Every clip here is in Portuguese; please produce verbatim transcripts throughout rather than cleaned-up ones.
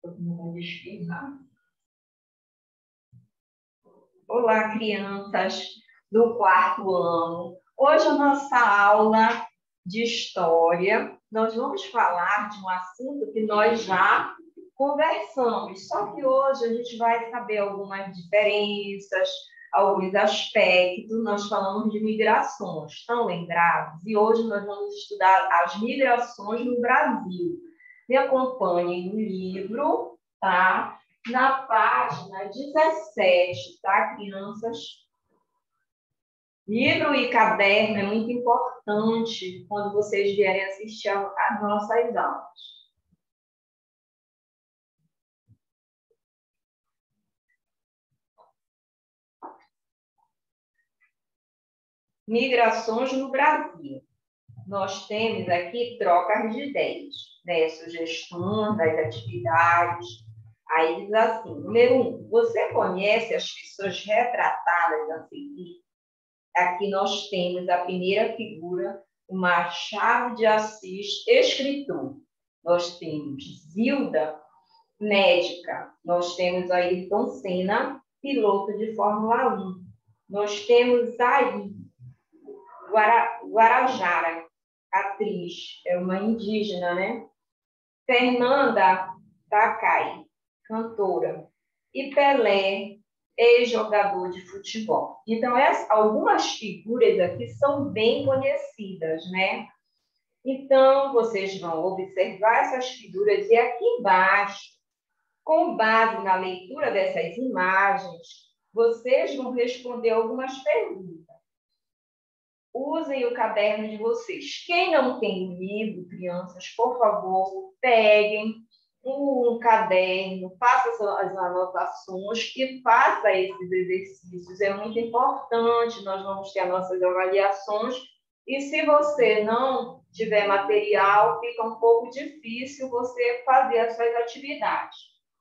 Todo mundo espirrar. Olá, crianças do quarto ano. Hoje a nossa aula de história, nós vamos falar de um assunto que nós já conversamos, só que hoje a gente vai saber algumas diferenças, alguns aspectos. Nós falamos de migrações, estão lembrados? E hoje nós vamos estudar as migrações no Brasil. Me acompanhem no livro, tá? Na página dezessete, tá, crianças? Livro e caderno é muito importante quando vocês vierem assistir às nossas aulas. Migrações no Brasil. Nós temos aqui trocas de ideias, né? Sugestões das atividades. Aí diz assim, número um, você conhece as pessoas retratadas a seguir? Aqui nós temos a primeira figura, o Machado de Assis, escritor. Nós temos Zilda, médica. Nós temos Ayrton Senna, piloto de Fórmula um. Nós temos aí Guara, Guarajara, atriz, é uma indígena, né? Fernanda Takai, cantora. E Pelé, ex-jogador de futebol. Então, essas, algumas figuras aqui são bem conhecidas, né? Então, vocês vão observar essas figuras e aqui embaixo, com base na leitura dessas imagens, vocês vão responder algumas perguntas. Usem o caderno de vocês. Quem não tem o livro, crianças, por favor, peguem um caderno, faça as anotações e faça esses exercícios. É muito importante, nós vamos ter as nossas avaliações. E se você não tiver material, fica um pouco difícil você fazer as suas atividades.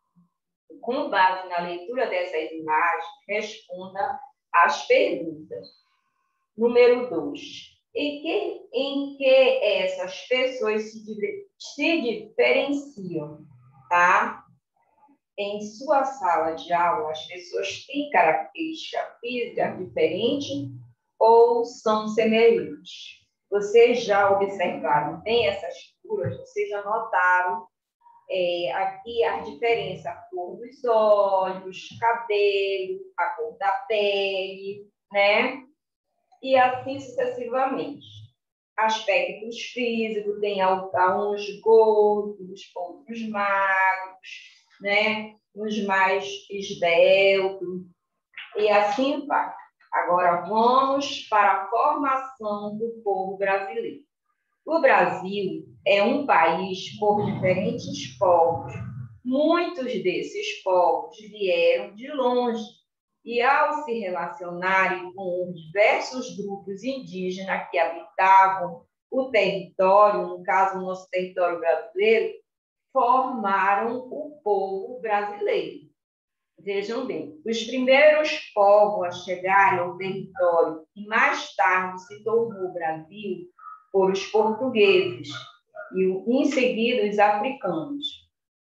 Com base na leitura dessas imagens, responda as perguntas. Número dois. Em que, em que essas pessoas se, se diferenciam, tá? Em sua sala de aula, as pessoas têm característica física diferente ou são semelhantes? Vocês já observaram bem essas figuras? Vocês já notaram é, aqui a diferença, a cor dos olhos, cabelo, a cor da pele, né? E assim sucessivamente. Aspectos físicos, tem uns gordos, outros magros, né? Uns mais esbeltos, e assim vai. Agora vamos para a formação do povo brasileiro. O Brasil é um país por diferentes povos. Muitos desses povos vieram de longe, e ao se relacionarem com diversos grupos indígenas que habitavam o território, no caso, o nosso território brasileiro, formaram o povo brasileiro. Vejam bem, os primeiros povos a chegarem ao território, que mais tarde se tornou o Brasil, foram os portugueses, e em seguida os africanos.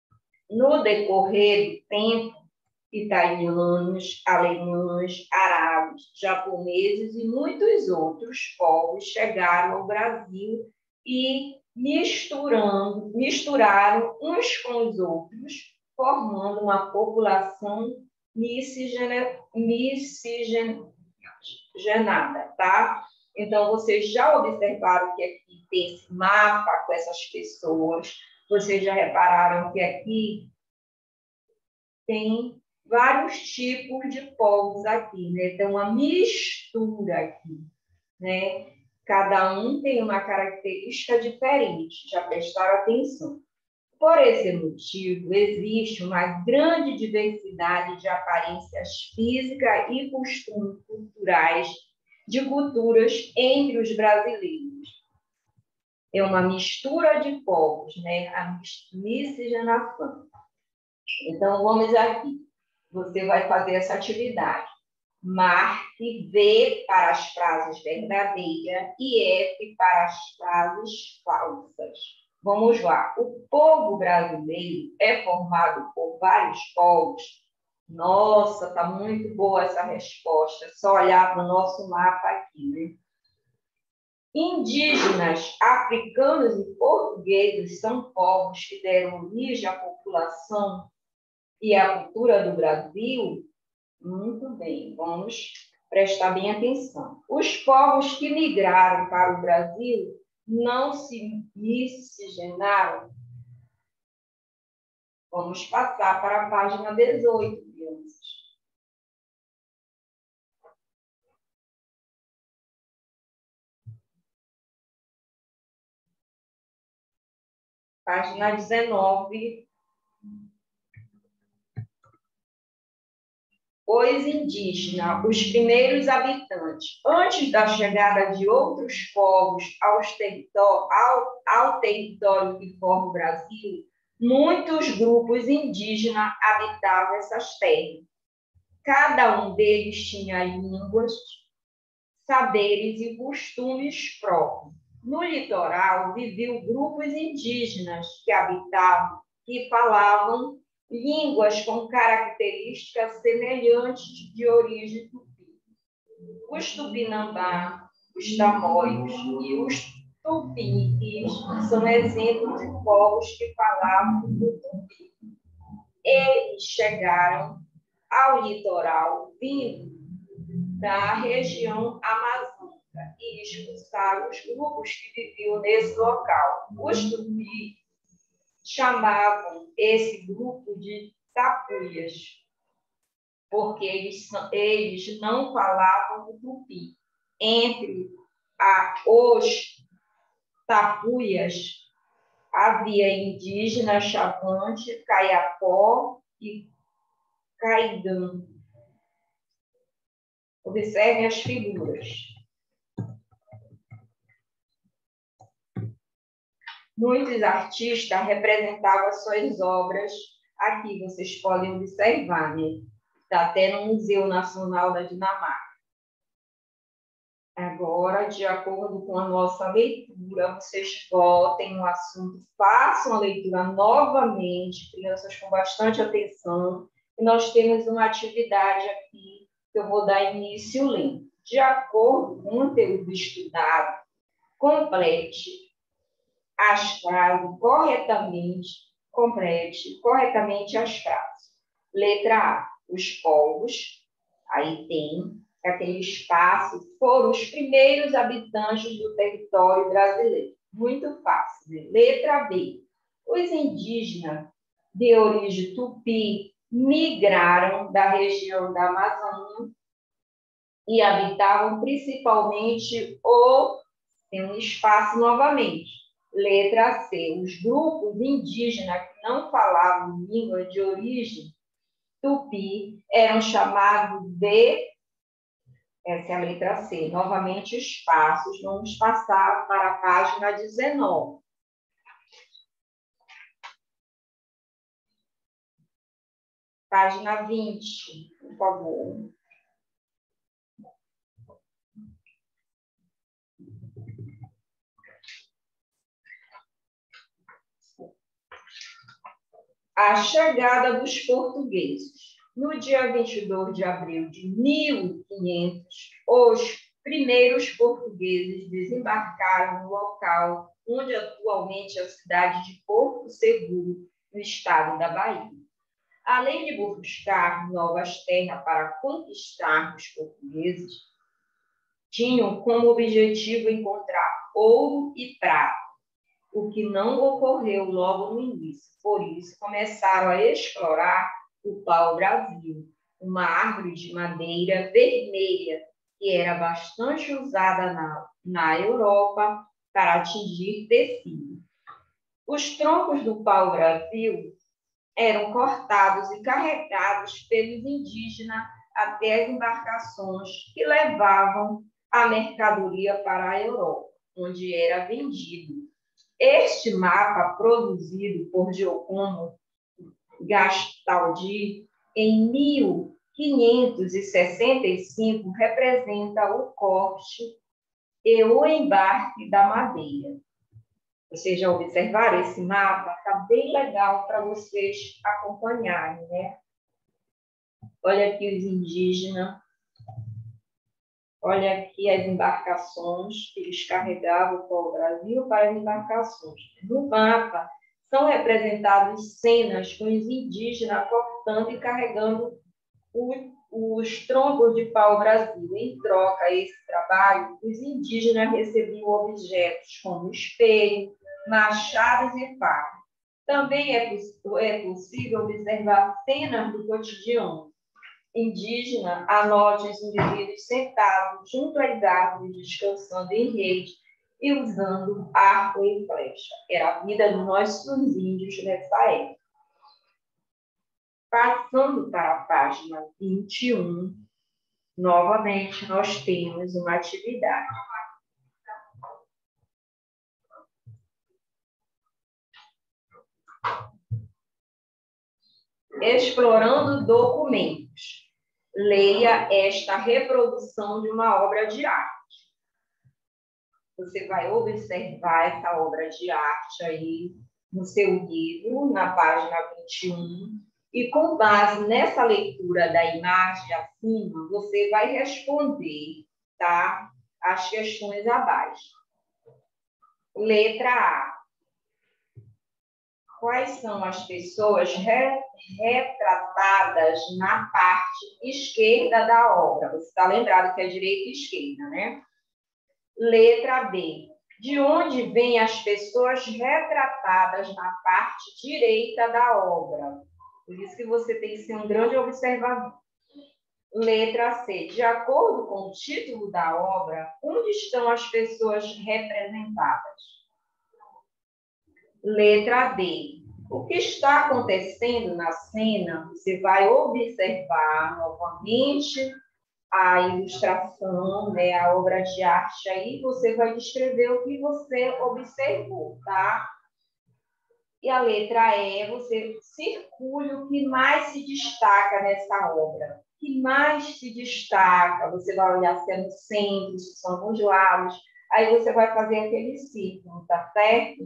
No decorrer do tempo, italianos, alemães, árabes, japoneses e muitos outros povos chegaram ao Brasil e misturando, misturaram uns com os outros, formando uma população miscigenada, tá? Então, vocês já observaram que aqui tem esse mapa com essas pessoas, vocês já repararam que aqui tem vários tipos de povos aqui, né? Tem uma mistura aqui, né? Cada um tem uma característica diferente, já prestaram atenção. Por esse motivo, existe uma grande diversidade de aparências físicas e costumes culturais de culturas entre os brasileiros. É uma mistura de povos, né? A miscigenação. Então, vamos aqui. Você vai fazer essa atividade. Marque V para as frases verdadeiras e F para as frases falsas. Vamos lá. O povo brasileiro é formado por vários povos. Nossa, está muito boa essa resposta. Só olhar para o nosso mapa aqui, né? Indígenas, africanos e portugueses são povos que deram origem à população e à cultura do Brasil. Muito bem, vamos prestar bem atenção. Os povos que migraram para o Brasil não se miscigenaram. Vamos passar para a página dezoito, crianças. Página dezenove. Os indígenas, os primeiros habitantes, antes da chegada de outros povos aos território, ao, ao território que forma o Brasil, muitos grupos indígenas habitavam essas terras. Cada um deles tinha línguas, saberes e costumes próprios. No litoral, viviam grupos indígenas que habitavam, que falavam línguas com características semelhantes de origem tupi. Os tupinambá, os tamoios e os tupiniquis são exemplos de povos que falavam do tupi. Eles chegaram ao litoral vindo da região amazônica e expulsaram os grupos que viviam nesse local. Os tupi chamavam esse grupo de tapuias, porque eles, eles não falavam o tupi. Entre a, os tapuias havia indígenas Chavante, Caiapó e Caigã. Observem as figuras. Muitos artistas representavam suas obras. Aqui vocês podem observar, né? Está até no Museu Nacional da Dinamarca. Agora, de acordo com a nossa leitura, vocês voltem no assunto, façam a leitura novamente, crianças com bastante atenção. E nós temos uma atividade aqui que eu vou dar início lendo. De acordo com o conteúdo estudado, complete as frases corretamente, complete corretamente as frases. Letra A, os povos, aí tem aquele espaço, foram os primeiros habitantes do território brasileiro. Muito fácil, né? Letra B, os indígenas de origem tupi migraram da região da Amazônia e habitavam principalmente o... Tem um espaço novamente. Letra C, os grupos indígenas que não falavam língua de origem tupi eram chamados de... Essa é a letra C. Novamente, espaços. Vamos passar para a página dezenove. Página vinte, por favor. A chegada dos portugueses. No dia vinte e dois de abril de mil e quinhentos, os primeiros portugueses desembarcaram no local onde atualmente é a cidade de Porto Seguro, no estado da Bahia. Além de buscar novas terras para conquistar os portugueses, tinham como objetivo encontrar ouro e prata, o que não ocorreu logo no início. Por isso, começaram a explorar o pau-brasil, uma árvore de madeira vermelha que era bastante usada na, na Europa para atingir tecido. Os troncos do pau-brasil eram cortados e carregados pelos indígenas até as embarcações que levavam a mercadoria para a Europa, onde era vendido. Este mapa, produzido por Giacomo Gastaldi em mil quinhentos e sessenta e cinco, representa o corte e o embarque da madeira. Vocês já observaram esse mapa? Está bem legal para vocês acompanharem, né? Olha aqui os indígenas. Olha aqui as embarcações que eles carregavam para o Brasil para as embarcações. No mapa, são representadas cenas com os indígenas cortando e carregando o, os troncos de pau-brasil. Em troca a esse trabalho, os indígenas recebiam objetos como espelho, machados e facas. Também é, é possível observar cenas do cotidiano indígena. Anote os indivíduos sentados junto às árvores, descansando em rede e usando arco e flecha. Era a vida dos nossos índios nessa época. Passando para a página vinte e um, novamente nós temos uma atividade. Explorando documentos. Leia esta reprodução de uma obra de arte. Você vai observar essa obra de arte aí no seu livro, na página vinte e um, e com base nessa leitura da imagem acima, você vai responder, tá, as questões abaixo. Letra A. Quais são as pessoas re retratadas na parte esquerda da obra? Você está lembrado que é direita e esquerda, né? Letra B. De onde vêm as pessoas retratadas na parte direita da obra? Por isso que você tem que ser um grande observador. Letra C. De acordo com o título da obra, onde estão as pessoas representadas? Letra D. O que está acontecendo na cena? Você vai observar novamente a ilustração, né, a obra de arte aí, você vai descrever o que você observou, tá? E a letra E, você circule o que mais se destaca nessa obra. O que mais se dstaca? Você vai olhar se é no centro, se são alguns lados, aí você vai fazer aquele círculo, tá certo?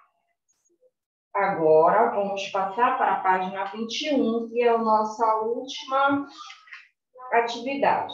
Agora, vamos passar para a página vinte e um, que é a nossa última atividade.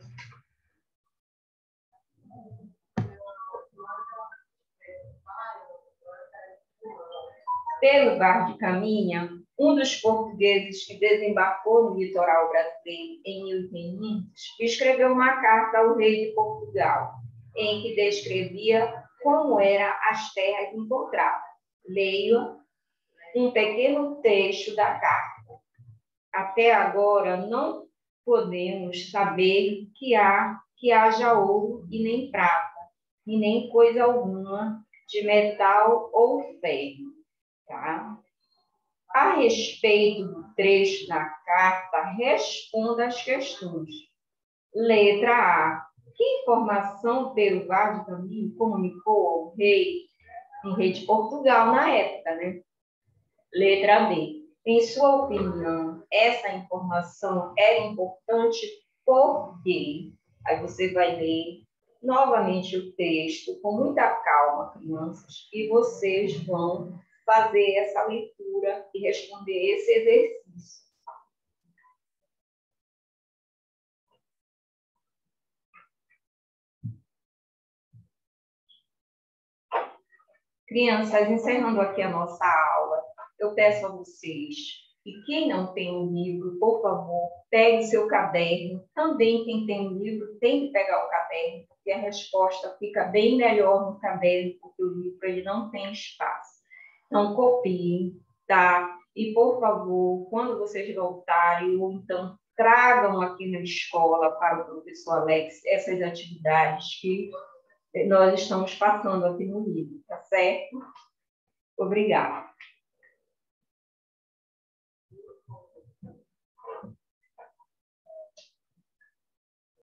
Pelo Bar de Caminha, um dos portugueses que desembarcou no litoral brasileiro em mil e quinhentos, escreveu uma carta ao rei de Portugal, em que descrevia como eram as terras encontradas. Leio um pequeno trecho da carta. Até agora não podemos saber que há que haja ouro e nem prata, e nem coisa alguma de metal ou ferro. Tá? A respeito do trecho da carta, responda as questões. Letra A. Que informação Pedro Vaz de Caminha comunicou ao rei, um rei de Portugal na época, né? Letra B. Em sua opinião, essa informação era importante por quê? Aí você vai ler novamente o texto com muita calma, crianças, e vocês vão fazer essa leitura e responder esse exercício. Crianças, encerrando aqui a nossa aula, eu peço a vocês que quem não tem um livro, por favor, pegue seu caderno. Também quem tem um livro tem que pegar o caderno, porque a resposta fica bem melhor no caderno, porque o livro ele não tem espaço. Então, copiem, tá? E, por favor, quando vocês voltarem, ou então tragam aqui na escola para o professor Alex essas atividades que nós estamos passando aqui no livro, tá certo? Obrigada.